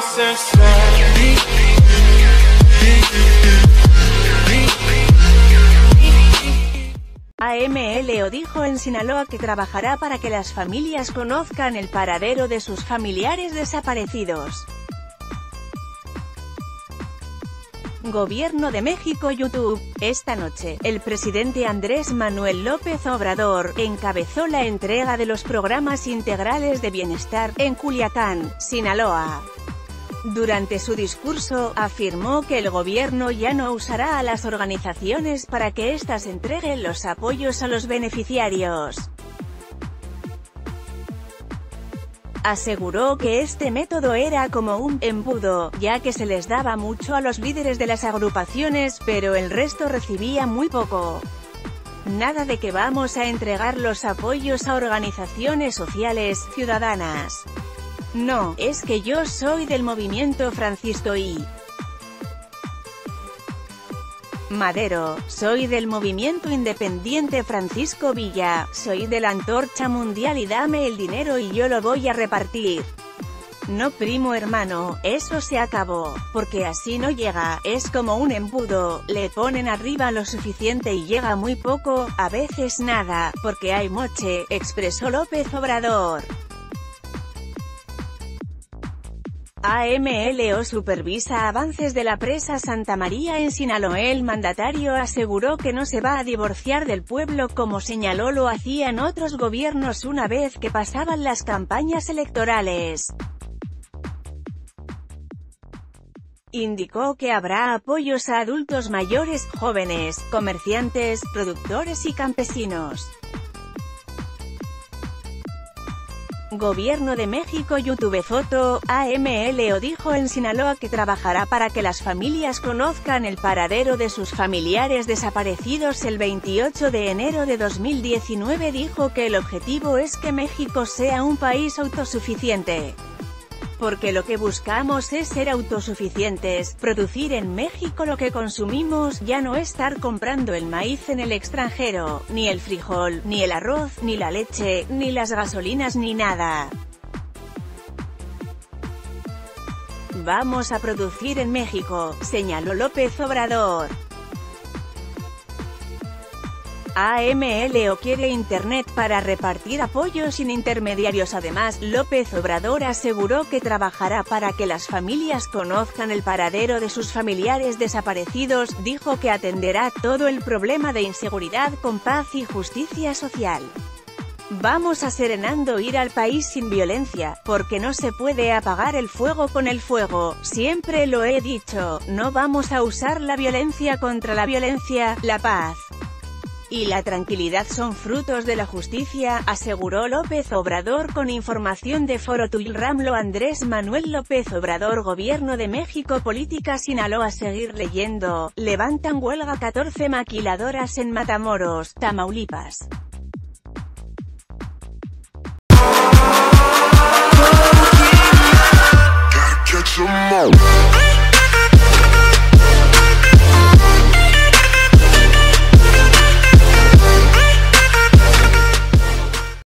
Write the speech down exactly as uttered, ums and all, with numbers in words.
A M L O dijo en Sinaloa que trabajará para que las familias conozcan el paradero de sus familiares desaparecidos. Gobierno de México. YouTube. Esta noche, el presidente Andrés Manuel López Obrador encabezó la entrega de los programas integrales de bienestar en Culiacán, Sinaloa. Durante su discurso, afirmó que el gobierno ya no usará a las organizaciones para que éstas entreguen los apoyos a los beneficiarios. Aseguró que este método era como un embudo, ya que se les daba mucho a los líderes de las agrupaciones, pero el resto recibía muy poco. Nada de que vamos a entregar los apoyos a organizaciones sociales, ciudadanas. No, es que yo soy del movimiento Francisco I. Madero, soy del movimiento independiente Francisco Villa, soy de la Antorcha Mundial y dame el dinero y yo lo voy a repartir. No, primo hermano, eso se acabó, porque así no llega, es como un embudo, le ponen arriba lo suficiente y llega muy poco, a veces nada, porque hay moche, expresó López Obrador. A M L O supervisa avances de la presa Santa María en Sinaloa. El mandatario aseguró que no se va a divorciar del pueblo como señaló lo hacían otros gobiernos una vez que pasaban las campañas electorales. Indicó que habrá apoyos a adultos mayores, jóvenes, comerciantes, productores y campesinos. Gobierno de México. YouTube. Foto. A M L O dijo en Sinaloa que trabajará para que las familias conozcan el paradero de sus familiares desaparecidos. El veintiocho de enero de dos mil diecinueve dijo que el objetivo es que México sea un país autosuficiente. Porque lo que buscamos es ser autosuficientes, producir en México lo que consumimos, ya no estar comprando el maíz en el extranjero, ni el frijol, ni el arroz, ni la leche, ni las gasolinas ni nada. Vamos a producir en México, señaló López Obrador. A M L O quiere Internet para repartir apoyo sin intermediarios. Además, López Obrador aseguró que trabajará para que las familias conozcan el paradero de sus familiares desaparecidos. Dijo que atenderá todo el problema de inseguridad con paz y justicia social. Vamos a serenando ir al país sin violencia, porque no se puede apagar el fuego con el fuego, siempre lo he dicho, no vamos a usar la violencia contra la violencia, la paz y la tranquilidad son frutos de la justicia, aseguró López Obrador con información de Foro Tulramlo. Andrés Manuel López Obrador. Gobierno de México. Política. Sinaloa. Seguir leyendo. Levantan huelga catorce maquiladoras en Matamoros, Tamaulipas. Catch 'em all.